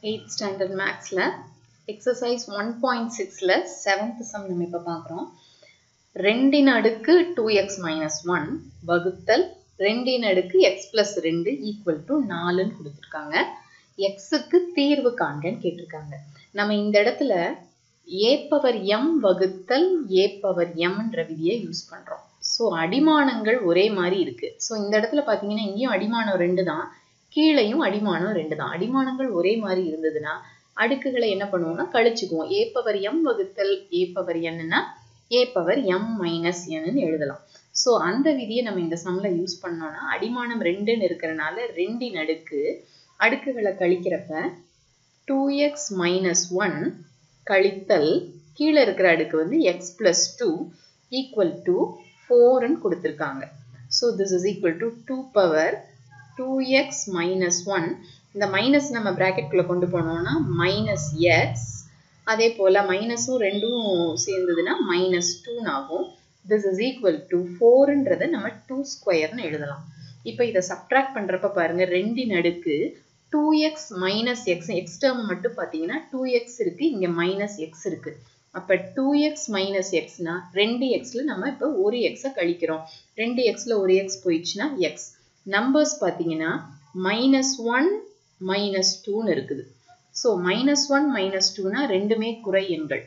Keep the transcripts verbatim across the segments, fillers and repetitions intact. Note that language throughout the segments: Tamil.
eighth standard maths la exercise one point six la seventh sum நம்ம இப்ப பார்க்கிறோம். ரெண்டின் அடுக்கு two x minus one வகுத்தல் ரெண்டின் அடுக்கு x plus two equal to four ன்னு கொடுத்திருக்காங்க. x க்கு தீர்வு காண்கன்னு கேட்டிருக்காங்க. நம்ம இந்த இடத்துல a power m வகுத்தல் a power m என்ற விதியை யூஸ் பண்றோம். சோ அடிமானங்கள் ஒரே மாதிரி இருக்கு. சோ இந்த இடத்துல பாத்தீங்கன்னா இங்கேயும் அடிமானம் ரெண்டு தான், கீழையும் அடிமானம் ரெண்டு தான். அடிமானங்கள் ஒரே மாதிரி இருந்ததுன்னா அடுக்குகளை என்ன பண்ணுவோம்னா கழிச்சுக்குவோம். a power m வகுத்தல் a power n னா a power m minus n ன்னு எழுதலாம். சோ அந்த விதியை நம்ம இந்த சம்ல யூஸ் பண்ணோம்னா அடிமானம் ரெண்டுன்னு இருக்கறனால ரெண்டின் அடுக்கு அடுக்குகளை கழிக்கிறப்ப two x minus one கழித்தல் கீழ இருக்கிற அடுக்கு வந்து x plus two equal to four ன்னு கொடுத்திருக்காங்க. So this is equal to two power two x minus one. இந்த மைனஸ் நம்ம bracket குள்ள கொண்டு போனோம்னா minus x, அதே போல மைனஸும் ரெண்டும் சேர்ந்ததுன்னா minus two ஆகும். This is equal to four ன்றதை நம்ம two square ன்னு எழுதலாம். இப்போ இதை subtract பண்றப்ப பாருங்க ரெண்டின் அடுக்கு two x minus x, x term மட்டும் பாத்தீங்கன்னா two x இருக்கு, இங்க minus x இருக்கு. அப்ப two x minus x னா ரெண்டு x ல நம்ம இப்ப ஒரு x கழிக்கிறோம். ரெண்டு x ல ஒரு x போயிடுச்சுன்னா x. நம்பர்ஸ் பாத்தீங்கன்னா minus one minus two ன்னு இருக்குது. So minus one minus two னா ரெண்டுமே குறை எண்கள்.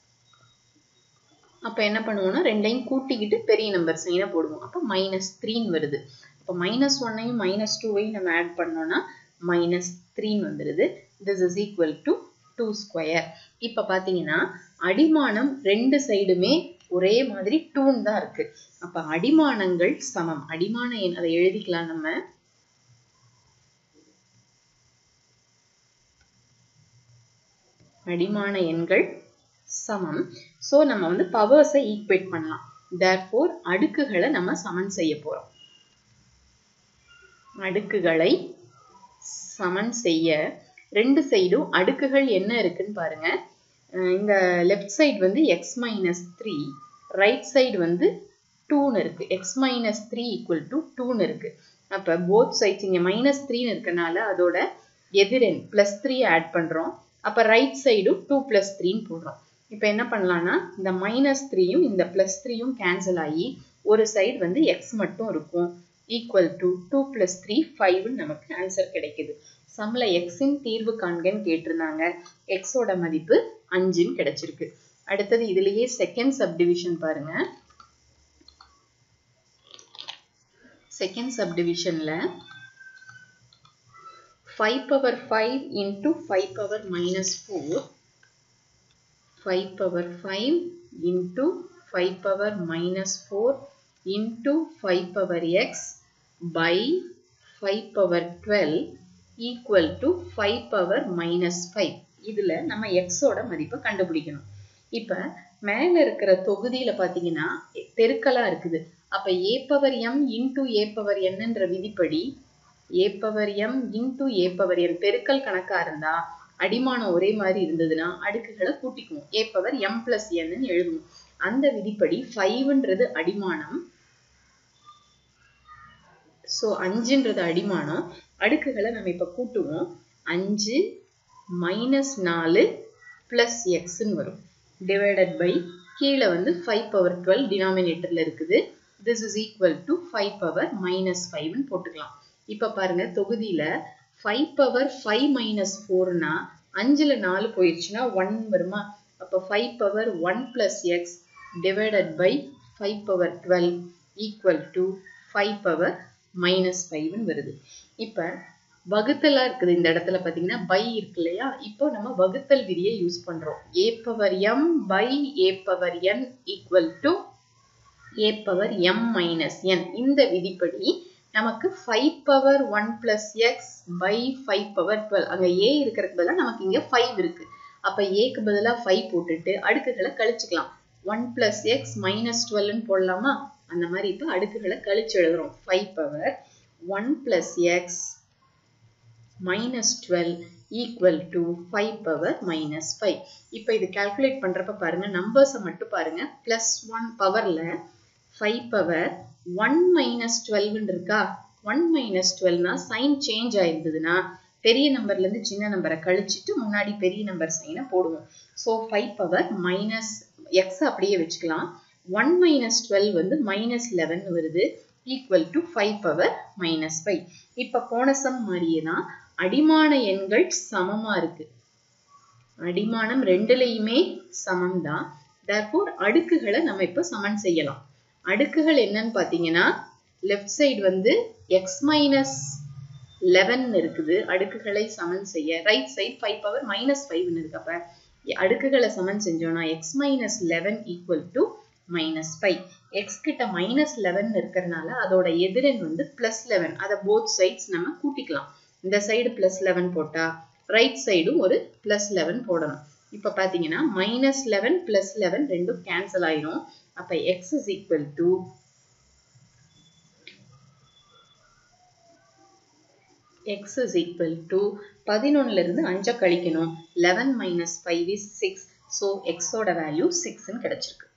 அப்ப என்ன பண்ணுவோம்னா ரெண்டையும் கூட்டிக்கிட்டு பெரிய நம்பர் சைனை போடுவோம். அப்ப minus three ன்னு வருது. அப்ப minus one ஐயும் minus two ஐயும் நம்ம ஆட் பண்ணோம்னா minus three ன்னு வந்துருது. This is equal to two square. இப்ப பாத்தீங்கன்னா அடிமானம் ரெண்டு சைடுமே ஒரே மாதிரி two தான் இருக்கு. அப்ப அடிமானங்கள் சமம். அடிமான எண் அதை எழுதிக்கலாம் நம்ம. அடிமான எண்கள் சமம். சோ நம்ம வந்து பவர்ஸை ஈக்குவேட் பண்ணலாம். therefore அடுக்குகளை நம்ம சமன் செய்ய போறோம். அடுக்குகளை சமன் செய்ய ரெண்டு சைடும் அடுக்குகள் என்ன இருக்குன்னு பாருங்க. இந்த லெஃப்ட் சைடு வந்து x minus three, right side வந்து two ன்னு இருக்கு. x minus three equal to two ன்னு இருக்கு. அப்ப both sides இங்க minus three ன்னு இருக்கனால அதோட எதிரெண் plus three ஆட் பண்றோம். அப்ப ரைட் சைடும் two plus three ன்னு போடுறோம். இப்ப என்ன பண்ணலாம்னா இந்த minus three யும் இந்த plus three யும் கேன்சல் ஆகி ஒரு சைடு வந்து x மட்டும் இருக்கும். equal to two plus three five ன்னு நமக்கு ஆன்சர் கிடைக்குது. சம்ல x இன் தீர்வு காண்கன்னு கேட்டிருந்தாங்க. x ஓட மதிப்பு five ன்னு கிடைச்சிருக்கு. அடுத்தது இதுலயே செகண்ட் சப்டிவிஷன் பாருங்க. செகண்ட் சப்டிவிஷன்ல five power five into five power minus four, five power five into five power minus four into five power x by five power twelve equal to five power minus five. இதுல நம்ம x ஓட மதிப்பை கண்டுபிடிக்கணும். இப்ப மேல இருக்கிற தொகுதியில பாத்தீங்கன்னா பெருக்கலா இருக்குது. அப்ப a power m into a power n என்ற விதிப்படி a power m into a power n பெருக்கல் கணக்கா இருந்தா அடிமானம் ஒரே மாதிரி இருந்ததுன்னா அடுக்குகளை கூட்டிக்குவோம். a power m plus n ன்னு எழுதுவோம். அந்த விதிப்படி five ன்றது அடிமானம். சோ five ன்றது அடிமானம். அடுக்குகளை நம்ம இப்ப கூட்டுவோம். five minus four plus x ன்னு வரும். divided by கீழ வந்து five power twelve denominatorல இருக்குது. This is equal to five power minus five ன்னு போட்டுக்கலாம். இப்ப பாருங்க தொகுதியில five power five minus four னா அஞ்சுல நாலு போயிடுச்சுன்னா one வருமா? அப்ப five power one plus x divided by five power twelve equal to five power minus five ன்னு வருது. இப்ப வகுத்தலா இருக்குது. இந்த இடத்துல பாத்தீங்கன்னா by இருக்கு இல்லையா? இப்போ நம்ம வகுத்தல் விதியை யூஸ் பண்றோம். a power m by a power n equal to a power m minus n. இந்த விதிப்படி நமக்கு five power one plus x by five power twelve. அங்க a இருக்கிறதுக்கு பதிலா நமக்கு இங்க five இருக்கு. அப்ப a க்கு பதிலா five போட்டுட்டு அடுக்குகளை கழிச்சுக்கலாம். one plus x minus twelve ன்னு போடலாமா? அந்த மாதிரி இப்ப அடுக்குகளை கழிச்சு எழுதுறோம். five power one plus x minus twelve equal to five power minus five. இப்ப இது கால்குலேட் பண்றப்ப பாருங்க நம்பர்ஸை மட்டும் பாருங்க. plus one பவர்ல five power one minus twelve ன்னு இருக்கா? one minus twelve னா சைன் சேஞ்ச் ஆயிருந்ததுன்னா பெரிய நம்பர்லேருந்து சின்ன நம்பரை கழிச்சிட்டு முன்னாடி பெரிய நம்பர் சைனை போடுவோம். So five power minus x அப்படியே வச்சுக்கலாம். ஒன் மைனஸ் டுவெல் வந்து மைனஸ் லெவன் வருது, equal to five power minus five. இப்போ போன சம் மாதிரியே தான் அடிமான எண்கள் சமமாக இருக்கு. அடிமானம் ரெண்டுலையுமே சமம் தான். therefore அடுக்குகளை நம்ம இப்போ சமன் செய்யலாம். அடுக்குகள் என்னன்னு பார்த்தீங்கன்னா லெஃப்ட் சைடு வந்து எக்ஸ் மைனஸ் லெவன் இருக்குது, அடுக்குகளை சமன் செய்ய. Right side five power minus ஃபைவ்னு இருக்கு. அப்போ அடுக்குகளை சமன் செஞ்சோம்னா x minus eleven equal to minus five. X கிட்ட மைனஸ் லெவன் இருக்கிறதுனால அதோட எதிரெண் வந்து பிளஸ் லெவன். அதை போத் சைட்ஸ் நம்ம கூட்டிக்கலாம். இந்த சைடு பிளஸ் லெவன் போட்டா ரைட் சைடும் ஒரு பிளஸ் லெவன் போடணும். இப்போ பார்த்தீங்கன்னா மைனஸ் லெவன் பிளஸ் லெவன் ரெண்டும் கேன்சல் ஆயிரும். அப்போ x is equal to x is equal to பதினொன்னுல இருந்து அஞ்சை கழிக்கணும். Eleven minus five is six. So எக்ஸோட வேல்யூ சிக்ஸ்ன்னு கிடைச்சிருக்கு.